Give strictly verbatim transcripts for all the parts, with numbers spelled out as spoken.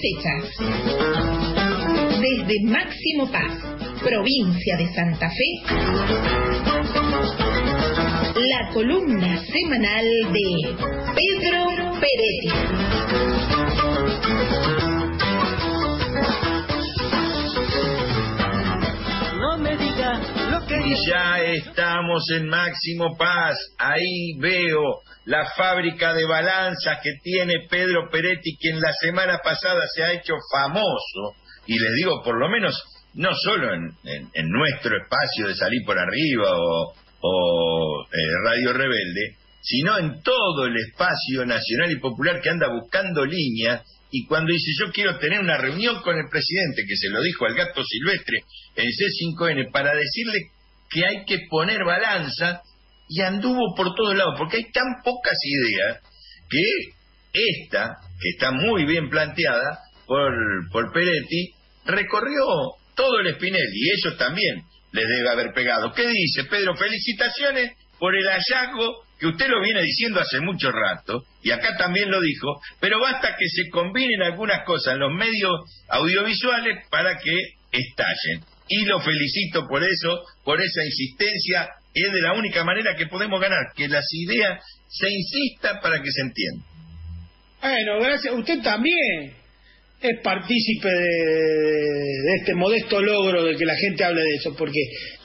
cosechas. Desde Máximo Paz, provincia de Santa Fe, la columna semanal de Pedro Peretti. Y ya estamos en Máximo Paz. Ahí veo la fábrica de balanzas que tiene Pedro Peretti, quien la semana pasada se ha hecho famoso, y les digo, por lo menos, no solo en, en, en nuestro espacio de Salir por Arriba o, o eh, Radio Rebelde, sino en todo el espacio nacional y popular que anda buscando líneas. Y cuando dice, yo quiero tener una reunión con el presidente, que se lo dijo al Gato Silvestre en C cinco N, para decirle que hay que poner balanza, y anduvo por todos lados, porque hay tan pocas ideas que esta, que está muy bien planteada por, por Peretti, recorrió todo el Espinel, y ellos también les debe haber pegado. ¿Qué dice, Pedro? Felicitaciones por el hallazgo, que usted lo viene diciendo hace mucho rato, y acá también lo dijo, pero basta que se combinen algunas cosas en los medios audiovisuales para que estallen. Y lo felicito por eso, por esa insistencia. Es de la única manera que podemos ganar, que las ideas se insistan para que se entiendan. Bueno, gracias. Usted también es partícipe de, de este modesto logro de que la gente hable de eso, porque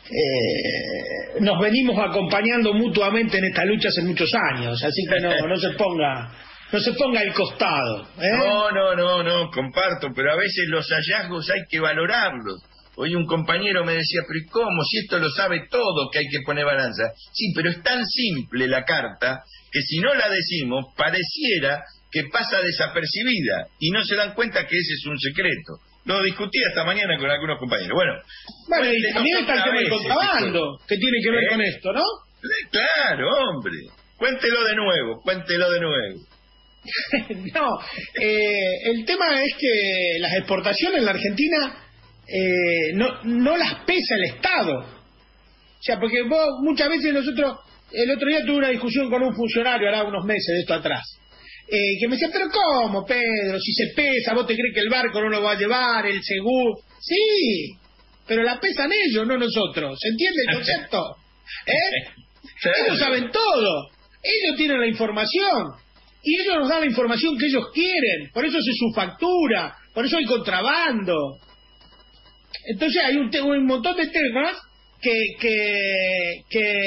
eh, nos venimos acompañando mutuamente en esta lucha hace muchos años, así que no, no se ponga, no se ponga al costado, ¿eh? No, no, no, no, comparto, pero a veces los hallazgos hay que valorarlos. Hoy un compañero me decía, pero ¿y cómo? Si esto lo sabe todo, que hay que poner balanza. Sí, pero es tan simple la carta que si no la decimos, pareciera que pasa desapercibida y no se dan cuenta que ese es un secreto. Lo discutí esta mañana con algunos compañeros. Bueno, bueno y también está el tema del contrabando, que tiene que ver ¿Eh? con esto, ¿no? Claro, hombre. Cuéntelo de nuevo, cuéntelo de nuevo. No, eh, el tema es que las exportaciones en la Argentina eh, no, no las pesa el Estado. O sea, porque vos muchas veces nosotros, el otro día tuve una discusión con un funcionario, hará unos meses de esto atrás, Eh, que me decía, pero ¿cómo, Pedro? Si se pesa, ¿vos te crees que el barco no lo va a llevar, el seguro? Sí, pero la pesan ellos, no nosotros. ¿Se entiende el concepto? ¿Eh? Ellos saben todo. Ellos tienen la información. Y ellos nos dan la información que ellos quieren. Por eso se subfactura. Por eso hay contrabando. Entonces hay un, un montón de temas que, que,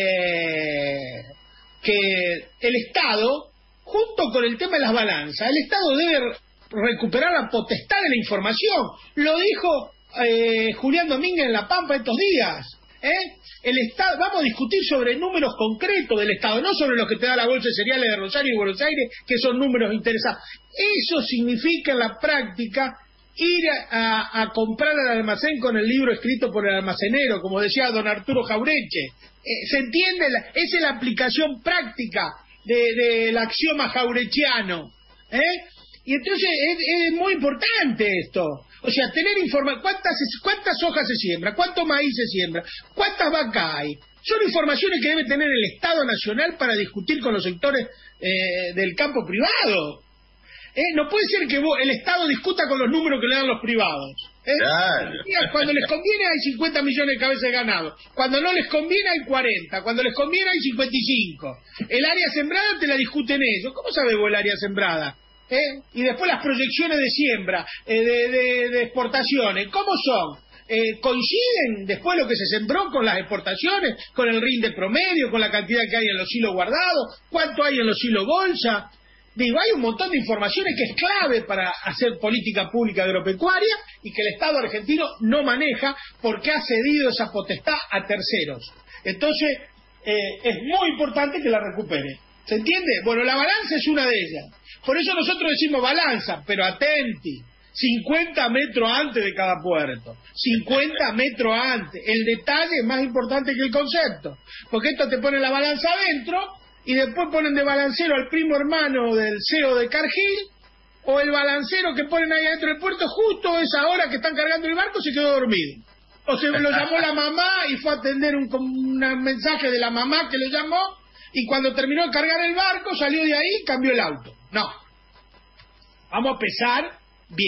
que, que el Estado, junto con el tema de las balanzas, el Estado debe recuperar la potestad de la información. Lo dijo eh, Julián Domínguez en La Pampa estos días. ¿eh? El Estado, vamos a discutir sobre números concretos del Estado, no sobre los que te da la bolsa de cereales de Rosario y Buenos Aires, que son números interesantes. Eso significa en la práctica ir a, a, a comprar al almacén con el libro escrito por el almacenero, como decía don Arturo Jaureche. Eh, ¿Se entiende? La, esa es la aplicación práctica del de, de axioma jaurechiano, ¿eh? Y entonces es, es muy importante esto. O sea, tener información, ¿cuántas, cuántas hojas se siembra? ¿Cuánto maíz se siembra? ¿Cuántas vacas hay? Son informaciones que debe tener el Estado Nacional para discutir con los sectores eh, del campo privado. ¿Eh? No puede ser que vos, el Estado discuta con los números que le dan los privados. ¿eh? Claro. Cuando les conviene hay cincuenta millones de cabezas de ganado. Cuando no les conviene hay cuarenta. Cuando les conviene hay cincuenta y cinco. El área sembrada te la discuten ellos. ¿Cómo sabes vos el área sembrada? ¿Eh? Y después las proyecciones de siembra, eh, de, de, de exportaciones, ¿cómo son? Eh, ¿Coinciden después lo que se sembró con las exportaciones, con el rinde promedio, con la cantidad que hay en los hilos guardados? ¿Cuánto hay en los hilos bolsa? Digo, hay un montón de informaciones que es clave para hacer política pública agropecuaria y que el Estado argentino no maneja porque ha cedido esa potestad a terceros. Entonces, eh, es muy importante que la recupere. ¿Se entiende? Bueno, la balanza es una de ellas. Por eso nosotros decimos balanza, pero atenti. cincuenta metros antes de cada puerto. cincuenta metros antes. El detalle es más importante que el concepto. Porque esto te pone la balanza adentro y después ponen de balancero al primo hermano del C E O de Cargill, o el balancero que ponen ahí adentro del puerto, justo esa hora que están cargando el barco se quedó dormido. O se lo llamó la mamá y fue a atender un, un mensaje de la mamá que le llamó, y cuando terminó de cargar el barco, salió de ahí y cambió el auto. No. Vamos a pesar bien.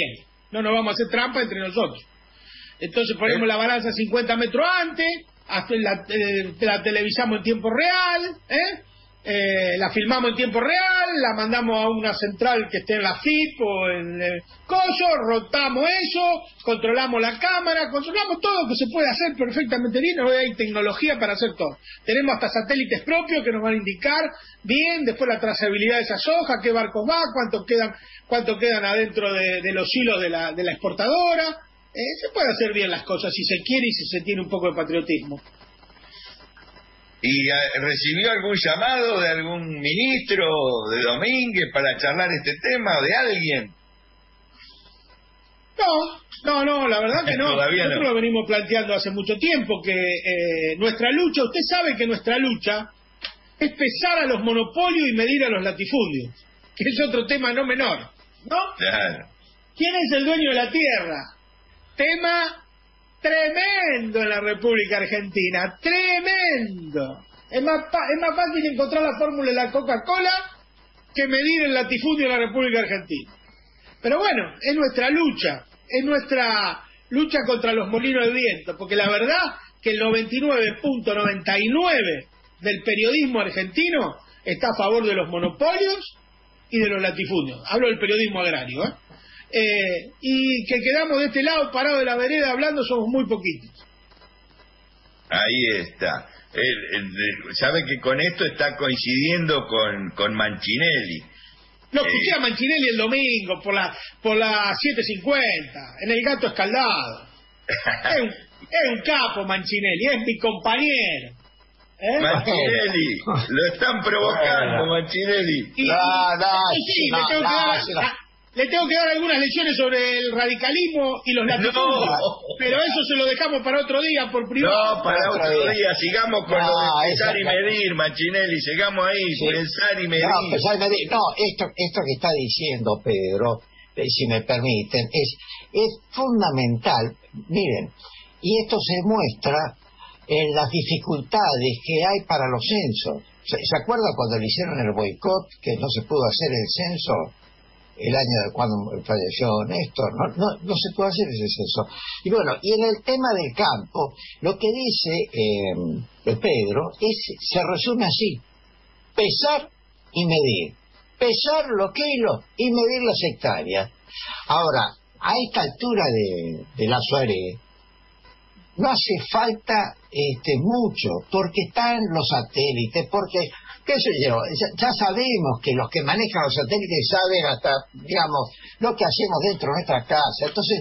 no nos vamos a hacer trampa entre nosotros. Entonces ponemos la balanza cincuenta metros antes, hasta la, eh, la televisamos en tiempo real, ¿eh? Eh, la filmamos en tiempo real, la mandamos a una central que esté en la F I P o en el coso, rotamos eso, controlamos la cámara, controlamos todo lo que se puede hacer perfectamente bien. Hoy hay tecnología para hacer todo. Tenemos hasta satélites propios que nos van a indicar bien después la trazabilidad de esas hojas, qué barcos va, cuánto quedan, cuánto quedan adentro de, de los hilos de la, de la exportadora. Eh, se puede hacer bien las cosas si se quiere y si se tiene un poco de patriotismo. ¿Y a, recibió algún llamado de algún ministro de Domínguez para charlar este tema, o de alguien? No, no, no, la verdad que no. Todavía Nosotros no. lo venimos planteando hace mucho tiempo, que eh, nuestra lucha, usted sabe que nuestra lucha es pesar a los monopolios y medir a los latifundios, que es otro tema no menor, ¿no? Claro. ¿Quién es el dueño de la tierra? Tema tremendo en la República Argentina, tremendo. Es más, es más fácil encontrar la fórmula de la Coca-Cola que medir el latifundio de la República Argentina. Pero bueno, es nuestra lucha, es nuestra lucha contra los molinos de viento, porque la verdad que el noventa y nueve punto noventa y nueve del periodismo argentino está a favor de los monopolios y de los latifundios. Hablo del periodismo agrario, ¿eh? Eh, y que quedamos de este lado parados de la vereda hablando somos muy poquitos. Ahí está. El, el, el, sabe que con esto está coincidiendo con, con Mancinelli. Lo escuché eh. a Mancinelli el domingo por la por la siete cincuenta en el Gato Escaldado. es, un, es un capo Mancinelli, es mi compañero. ¿Eh? Mancinelli, lo están provocando, Mancinelli. Y, no, no, y, sí, no, le tengo no, que dar, no, no. Le tengo que dar algunas lecciones sobre el radicalismo y los latifundios, no. pero eso se lo dejamos para otro día por privado. No, para otro día. día. Sigamos con no, lo de pensar y esa... medir, Mancinelli. Sigamos ahí, sí. pensar y medir. No, pensar y medir. No, esto, esto que está diciendo Pedro, eh, si me permiten, es, es fundamental. Miren, y esto se muestra en las dificultades que hay para los censos. ¿Se, ¿se acuerda cuando le hicieron el boicot, que no se pudo hacer el censo? El año de cuando falleció Néstor, no, no, no se puede hacer ese censo. Y bueno, y en el tema del campo, lo que dice eh, Pedro es, se resume así: pesar y medir, pesar los kilos y medir las hectáreas. Ahora, a esta altura de, de la Suárez, no hace falta este mucho, porque están los satélites, porque qué sé yo, ya, ya sabemos que los que manejan los satélites saben hasta, digamos, lo que hacemos dentro de nuestra casa. Entonces,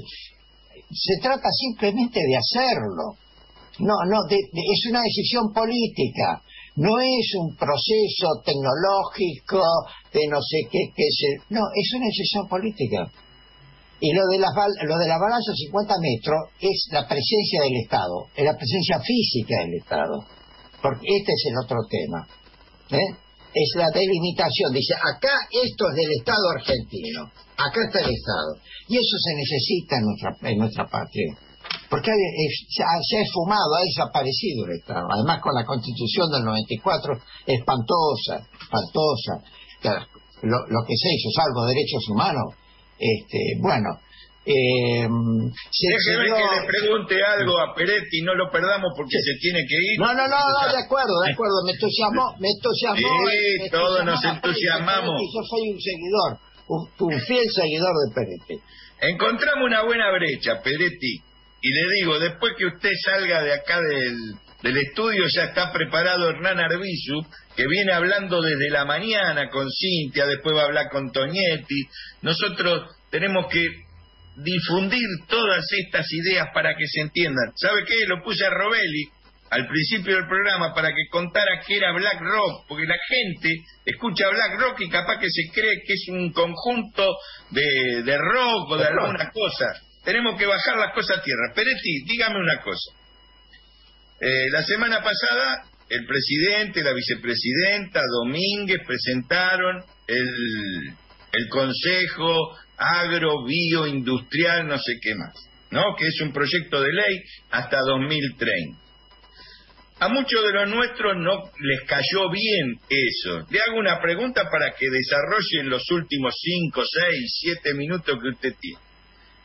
se trata simplemente de hacerlo. No, no, de, de, es una decisión política, no es un proceso tecnológico de no sé qué, qué sé, no, es una decisión política. Y lo de las lo de la balanza cincuenta metros es la presencia del Estado, es la presencia física del Estado, porque este es el otro tema. ¿Eh? Es la delimitación, dice, acá esto es del Estado argentino, acá está el Estado, y eso se necesita en nuestra, en nuestra patria, porque es, se, ha, se ha esfumado, ha desaparecido el Estado, además con la Constitución del noventa y cuatro, espantosa, espantosa, lo, lo que se hizo, salvo derechos humanos, este, bueno, Eh, Déjeme que le pregunte algo a Peretti, no lo perdamos porque sí. se tiene que ir. No, no, no, no, de acuerdo, de acuerdo, me entusiasmó, me entusiasmó. Sí, me todos entusiasmó nos entusiasmamos. Peretti, yo soy un seguidor, un, un fiel seguidor de Peretti. Encontramos una buena brecha, Peretti, y le digo, después que usted salga de acá del, del estudio, ya está preparado Hernán Arbizu, que viene hablando desde la mañana con Cintia, después va a hablar con Tonietti. Nosotros tenemos que difundir todas estas ideas para que se entiendan. ¿Sabe qué? Lo puse a Robelli al principio del programa para que contara que era Black Rock, porque la gente escucha Black Rock y capaz que se cree que es un conjunto de, de rock o de alguna cosa. Tenemos que bajar las cosas a tierra. Peretti, dígame una cosa. Eh, la semana pasada el presidente, la vicepresidenta, Domínguez presentaron el, el Consejo Agro, Bio, Industrial, no sé qué más, ¿no? Que es un proyecto de ley hasta dos mil treinta. A muchos de los nuestros no les cayó bien eso. Le hago una pregunta para que desarrolle en los últimos cinco, seis, siete minutos que usted tiene.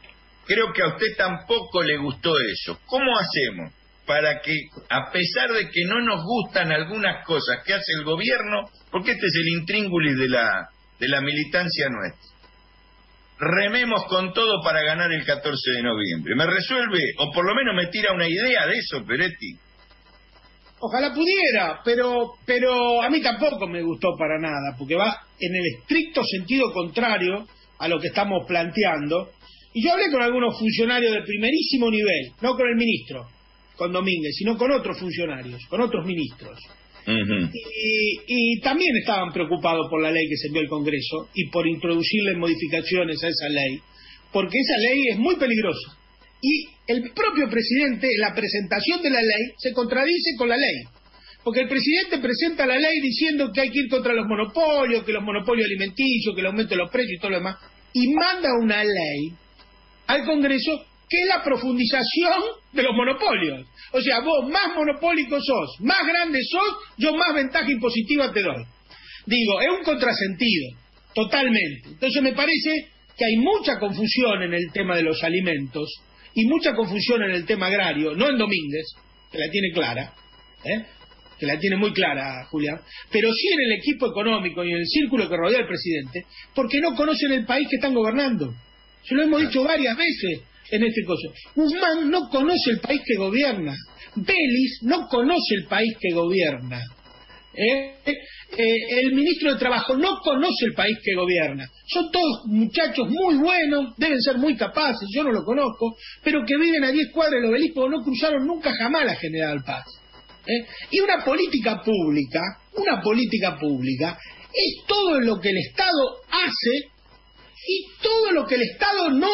creo que a usted tampoco le gustó eso. ¿Cómo hacemos para que, a pesar de que no nos gustan algunas cosas que hace el gobierno, porque este es el intríngulis de la, de la militancia nuestra, rememos con todo para ganar el catorce de noviembre? ¿Me resuelve, o por lo menos me tira una idea de eso, Peretti? Ojalá pudiera, pero pero a mí tampoco me gustó para nada, porque va en el estricto sentido contrario a lo que estamos planteando. Y yo hablé con algunos funcionarios de primerísimo nivel, no con el ministro, con Domínguez, sino con otros funcionarios, con otros ministros. Uh-huh. Y, y también estaban preocupados por la ley que se envió al Congreso y por introducirle modificaciones a esa ley, porque esa ley es muy peligrosa. Y el propio presidente, en la presentación de la ley, se contradice con la ley. Porque el presidente presenta la ley diciendo que hay que ir contra los monopolios, que los monopolios alimenticios, que el aumento de los precios y todo lo demás, y manda una ley al Congreso que es la profundización de los monopolios. O sea, vos más monopólico sos, más grande sos, yo más ventaja impositiva te doy. Digo, es un contrasentido, totalmente. Entonces me parece que hay mucha confusión en el tema de los alimentos, y mucha confusión en el tema agrario, no en Domínguez, que la tiene clara, ¿eh? que la tiene muy clara, Julián, pero sí en el equipo económico y en el círculo que rodea al presidente, porque no conocen el país que están gobernando. Se lo hemos dicho varias veces en este coso. Guzmán no conoce el país que gobierna. Vélez no conoce el país que gobierna. ¿Eh? Eh, el ministro de Trabajo no conoce el país que gobierna. Son todos muchachos muy buenos, deben ser muy capaces, yo no lo conozco, pero que viven a diez cuadras del Obelisco, no cruzaron nunca jamás la General Paz. ¿Eh? Y una política pública, una política pública es todo lo que el Estado hace y todo lo que el Estado no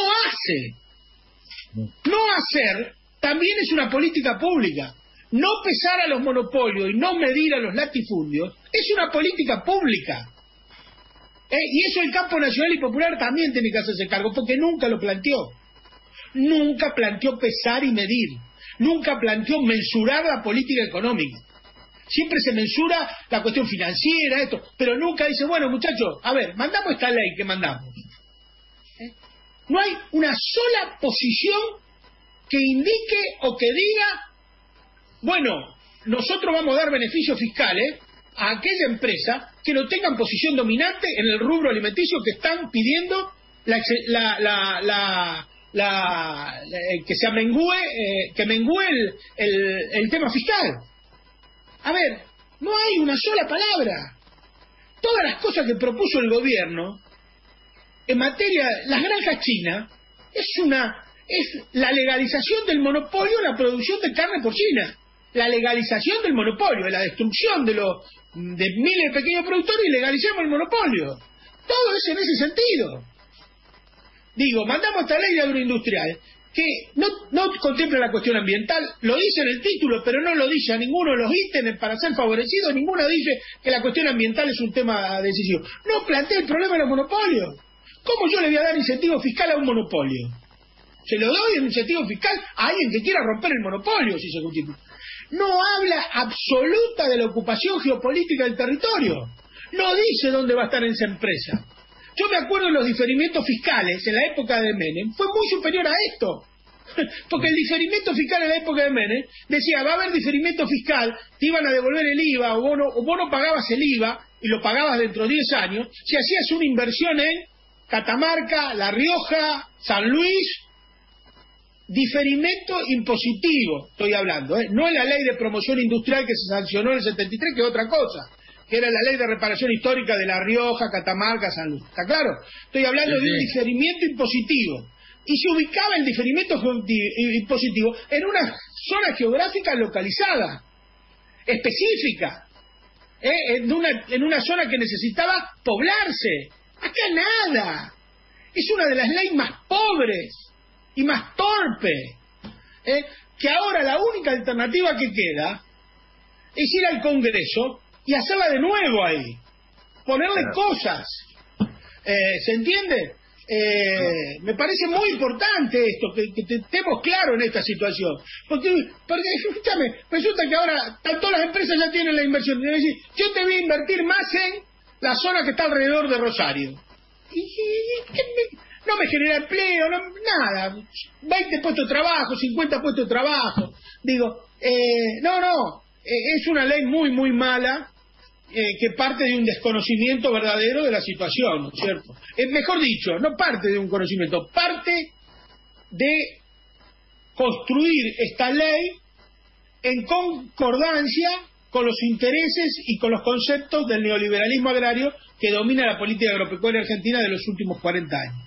hace. No hacer también es una política pública. No pesar a los monopolios y no medir a los latifundios es una política pública. ¿Eh? Y eso el campo nacional y popular también tiene que hacerse cargo, porque nunca lo planteó. Nunca planteó pesar y medir. Nunca planteó mensurar la política económica. Siempre se mensura la cuestión financiera, esto, pero nunca dice, bueno, muchachos, a ver, mandamos esta ley que mandamos. ¿Eh? No hay una sola posición que indique o que diga, bueno, nosotros vamos a dar beneficios fiscales a aquella empresa que no tengan posición dominante en el rubro alimenticio, que están pidiendo la, la, la, la, la, la que se amengüe, eh, que mengüe el, el, el tema fiscal. A ver, no hay una sola palabra. Todas las cosas que propuso el gobierno en materia, las granjas chinas, es una es la legalización del monopolio en la producción de carne porcina. La legalización del monopolio, la destrucción de los de miles de pequeños productores, y legalicemos el monopolio. Todo es en ese sentido. Digo, mandamos esta ley de agroindustrial que no, no contempla la cuestión ambiental, lo dice en el título, pero no lo dice a ninguno de los ítems para ser favorecido, ninguno dice que la cuestión ambiental es un tema decisivo. No plantea el problema de los monopolios. ¿Cómo yo le voy a dar incentivo fiscal a un monopolio? Se lo doy en incentivo fiscal a alguien que quiera romper el monopolio, si se constituye. No habla absoluta de la ocupación geopolítica del territorio. No dice dónde va a estar esa empresa. Yo me acuerdo de los diferimientos fiscales en la época de Menem, fue muy superior a esto. Porque el diferimiento fiscal en la época de Menem decía, va a haber diferimiento fiscal, te iban a devolver el I V A, o vos no, o vos no pagabas el I V A, y lo pagabas dentro de diez años, si hacías una inversión en Catamarca, La Rioja, San Luis. Diferimento impositivo, estoy hablando, ¿eh? No en la ley de promoción industrial que se sancionó en el setenta y tres, que es otra cosa, que era la ley de reparación histórica de La Rioja, Catamarca, San Luis. ¿Está claro? Estoy hablando sí, de un sí. diferimiento impositivo. Y se ubicaba el diferimiento impositivo en una zona geográfica localizada, específica, ¿eh? en, una, en una zona que necesitaba poblarse. Acá nada. Es una de las leyes más pobres y más torpe, ¿eh? que ahora la única alternativa que queda es ir al Congreso y hacerla de nuevo ahí, ponerle claro. cosas, eh, ¿se entiende? Eh, me parece muy importante esto, que, que estemos claros en esta situación, porque, porque escúchame, resulta que ahora todas las empresas ya tienen la inversión, es decir, yo te voy a invertir más en la zona que está alrededor de Rosario. ¿Y, y, qué me, no me genera empleo, no, nada, veinte puestos de trabajo, cincuenta puestos de trabajo. Digo, eh, no, no, eh, es una ley muy, muy mala, eh, que parte de un desconocimiento verdadero de la situación, ¿no es cierto? Eh, mejor dicho, no parte de un conocimiento, parte de construir esta ley en concordancia con los intereses y con los conceptos del neoliberalismo agrario que domina la política agropecuaria argentina de los últimos cuarenta años.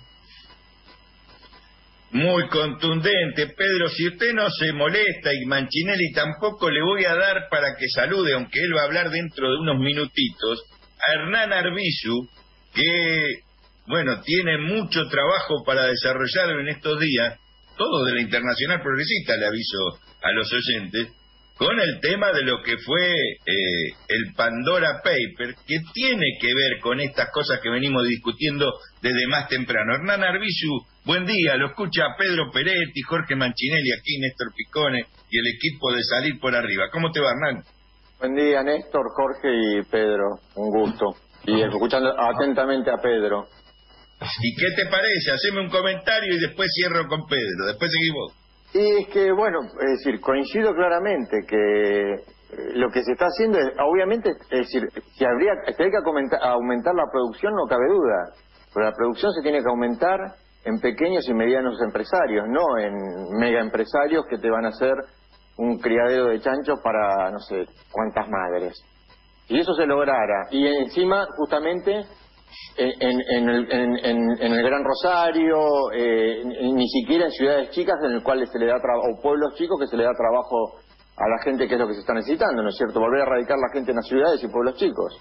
Muy contundente, Pedro. Si usted no se molesta, y Manchinelli tampoco, le voy a dar para que salude, aunque él va a hablar dentro de unos minutitos, a Hernán Arbizu, que, bueno, tiene mucho trabajo para desarrollar en estos días, todo de la Internacional Progresista, le aviso a los oyentes, con el tema de lo que fue eh, el Pandora Paper, que tiene que ver con estas cosas que venimos discutiendo desde más temprano. Hernán Arbizu, buen día, lo escucha Pedro Peretti, Jorge Manchinelli, aquí Néstor Picone y el equipo de Salir por Arriba. ¿Cómo te va, Hernán? Buen día, Néstor, Jorge y Pedro, un gusto. Y escuchando atentamente a Pedro. ¿Y qué te parece? Haceme un comentario y después cierro con Pedro, después seguimos. Y es que, bueno, es decir, coincido claramente que lo que se está haciendo es, obviamente, es decir, si habría, si hay que aumentar, aumentar la producción, no cabe duda, pero la producción se tiene que aumentar en pequeños y medianos empresarios, no en mega empresarios que te van a hacer un criadero de chanchos para no sé cuántas madres. Si eso se lograra, y encima, justamente, En, en, el, en, en, en el Gran Rosario, eh, ni siquiera en ciudades chicas en las cuales se le da trabajo, o pueblos chicos que se le da trabajo a la gente, que es lo que se está necesitando, ¿no es cierto? Volver a radicar la gente en las ciudades y pueblos chicos.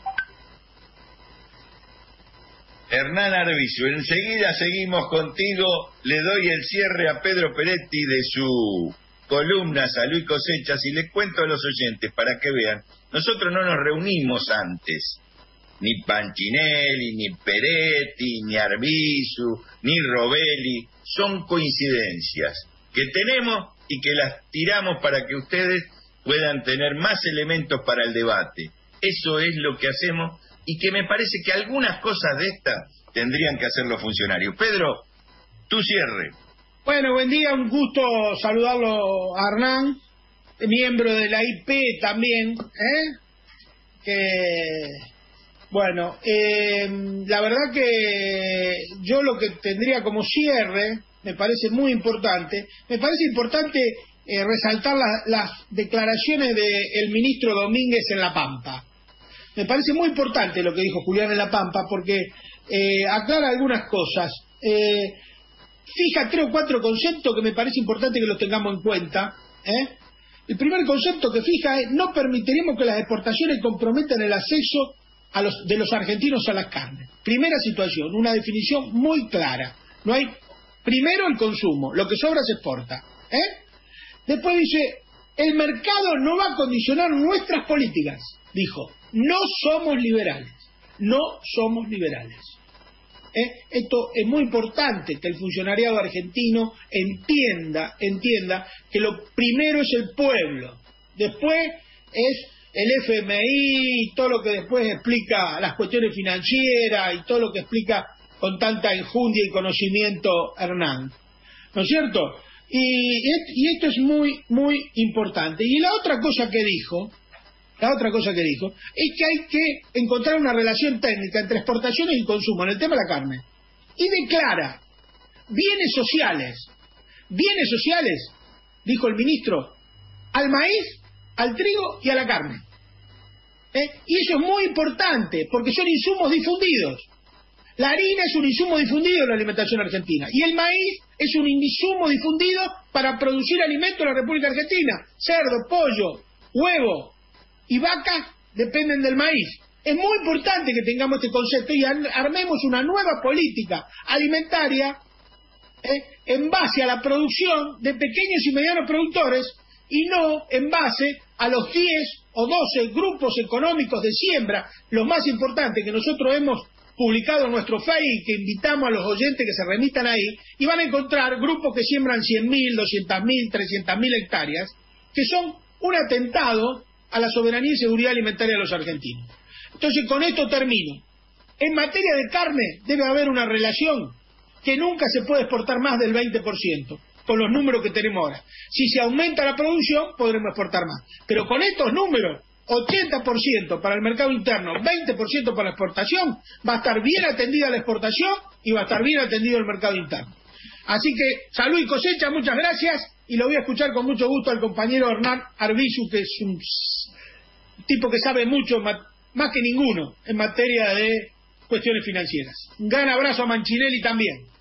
Hernán Arbizu, enseguida seguimos contigo, le doy el cierre a Pedro Peretti de su columna Salud y Cosechas y les cuento a los oyentes para que vean, nosotros no nos reunimos antes. Ni Manchinelli, ni Peretti, ni Arbizu, ni Robelli, son coincidencias que tenemos y que las tiramos para que ustedes puedan tener más elementos para el debate. Eso es lo que hacemos y que me parece que algunas cosas de estas tendrían que hacer los funcionarios. Pedro, tu cierre. Bueno, buen día, un gusto saludarlo a Hernán, miembro de la I P también, ¿eh? Que... Bueno, eh, la verdad que yo lo que tendría como cierre, me parece muy importante, me parece importante eh, resaltar la, las declaraciones del ministro Domínguez en La Pampa. Me parece muy importante lo que dijo Julián en La Pampa porque eh, aclara algunas cosas. Eh, fija tres o cuatro conceptos que me parece importante que los tengamos en cuenta. ¿eh? El primer concepto que fija es: no permitiremos que las exportaciones comprometan el acceso A los, de los argentinos a las carnes. Primera situación, una definición muy clara. No hay, primero el consumo, lo que sobra se exporta. ¿eh? Después dice, el mercado no va a condicionar nuestras políticas. Dijo, no somos liberales, no somos liberales. ¿eh? Esto es muy importante, que el funcionariado argentino entienda, entienda que lo primero es el pueblo, después es el F M I y todo lo que después explica las cuestiones financieras y todo lo que explica con tanta enjundia y conocimiento Hernán, ¿no es cierto? Y, y esto es muy, muy importante. Y la otra cosa que dijo, la otra cosa que dijo, es que hay que encontrar una relación técnica entre exportaciones y consumo en el tema de la carne. Y declara, bienes sociales, bienes sociales, dijo el ministro, al maíz, al trigo y a la carne. ¿Eh? Y eso es muy importante, porque son insumos difundidos. La harina es un insumo difundido en la alimentación argentina, y el maíz es un insumo difundido para producir alimentos en la República Argentina. Cerdo, pollo, huevo y vaca dependen del maíz. Es muy importante que tengamos este concepto y armemos una nueva política alimentaria ¿eh? en base a la producción de pequeños y medianos productores, y no en base a los diez o doce grupos económicos de siembra, lo más importante que nosotros hemos publicado en nuestro Facebook y que invitamos a los oyentes que se remitan ahí, y van a encontrar grupos que siembran cien mil, doscientas mil, trescientas mil hectáreas, que son un atentado a la soberanía y seguridad alimentaria de los argentinos. Entonces, con esto termino. En materia de carne debe haber una relación que nunca se puede exportar más del veinte por ciento, con los números que tenemos ahora. Si se aumenta la producción, podremos exportar más. Pero con estos números, ochenta por ciento para el mercado interno, veinte por ciento para la exportación, va a estar bien atendida la exportación y va a estar bien atendido el mercado interno. Así que, salud y cosecha, muchas gracias, y lo voy a escuchar con mucho gusto al compañero Hernán Arbizu, que es un tipo que sabe mucho, más que ninguno, en materia de cuestiones financieras. Un gran abrazo a Manchinelli también.